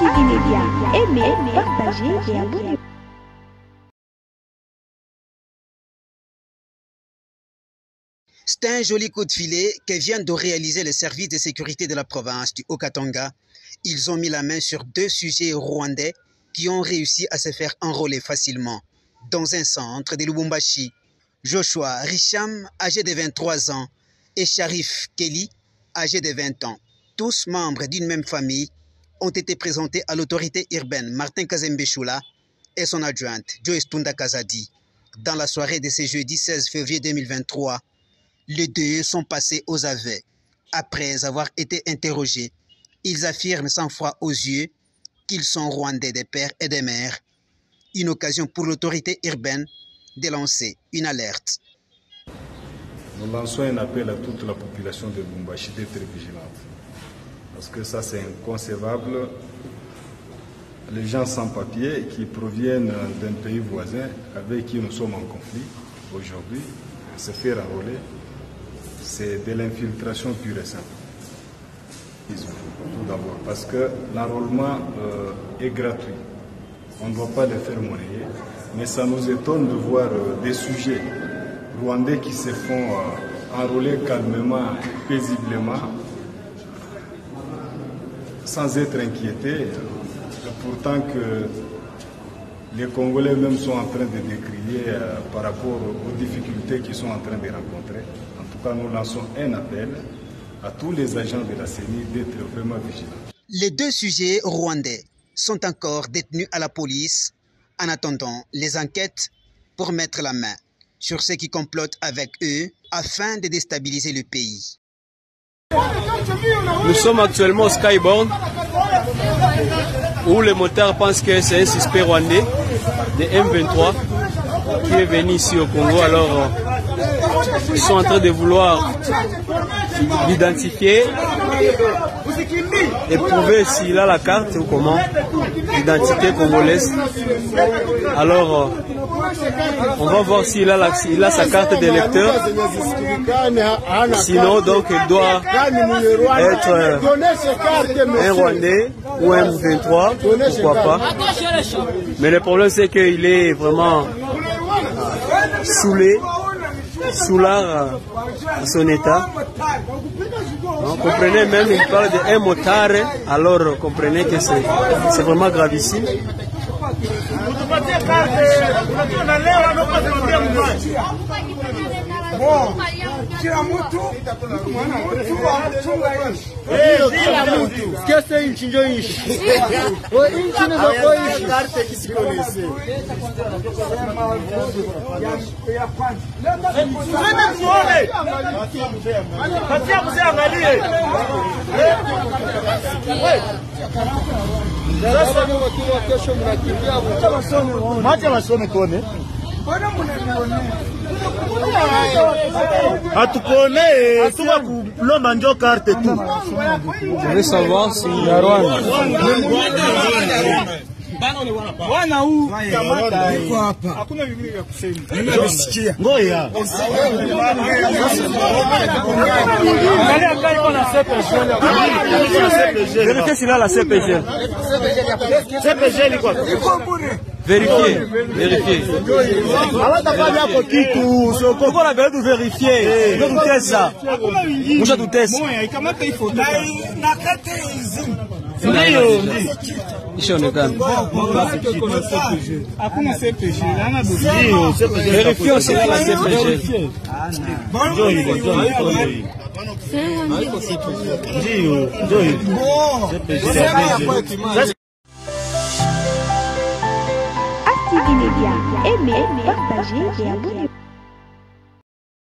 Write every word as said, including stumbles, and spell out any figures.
Active Média, aimez, partagez et abonnez-vous. C'est un joli coup de filet que viennent de réaliser les services de sécurité de la province du Haut-Katanga. Ils ont mis la main sur deux sujets rwandais qui ont réussi à se faire enrôler facilement dans un centre de Lubumbashi. Joshua Richam, âgé de vingt-trois ans, et Sharif Kelly, âgé de vingt ans, tous membres d'une même famille, ont été présentés à l'autorité urbaine Martin Kazembeshula et son adjointe Joyce Tunda Kazadi. Dans la soirée de ce jeudi seize février deux mille vingt-trois, les deux sont passés aux aveux. Après avoir été interrogés, ils affirment sans foi aux yeux qu'ils sont rwandais des pères et des mères. Une occasion pour l'autorité urbaine de lancer une alerte. Nous lançons un appel à toute la population de Lubumbashi d'être vigilante. Parce que ça, c'est inconcevable. Les gens sans papier qui proviennent d'un pays voisin avec qui nous sommes en conflit aujourd'hui, se faire enrôler, c'est de l'infiltration pure et simple. Tout d'abord, parce que l'enrôlement euh, est gratuit. On ne doit pas le faire monnayer, mais ça nous étonne de voir euh, des sujets rwandais qui se font euh, enrôler calmement, paisiblement, sans être inquiétés, pourtant que les Congolais même sont en train de décrier euh, par rapport aux difficultés qu'ils sont en train de rencontrer. En tout cas, nous lançons un appel à tous les agents de la C E N I d'être vraiment vigilants. Les deux sujets rwandais sont encore détenus à la police en attendant les enquêtes pour mettre la main sur ceux qui complotent avec eux afin de déstabiliser le pays. Nous sommes actuellement au Skyborn où les motards pensent que c'est un suspect rwandais de M vingt-trois qui est venu ici au Congo. Alors ils sont en train de vouloir l'identifier et prouver s'il a la carte ou comment, l'identité congolaise. Alors on va voir s'il a, la, il a sa carte d'électeur. Sinon, donc, il doit être un Rwandais ou un M vingt-trois, pourquoi pas. Mais le problème, c'est qu'il est vraiment saoulé, soulard à son état. Donc, comprenez même, il parle d'un motard, alors comprenez que c'est vraiment gravissime. Je veux savoir si vérifiez s'il a la C P G. Vérifiez, vérifiez. Pourquoi la vérité vérifier? Je doutais ça. Moi je doutais ça. Vérifions s'il a la C P G. Active Média, aimez, partagez et abonnez-vous.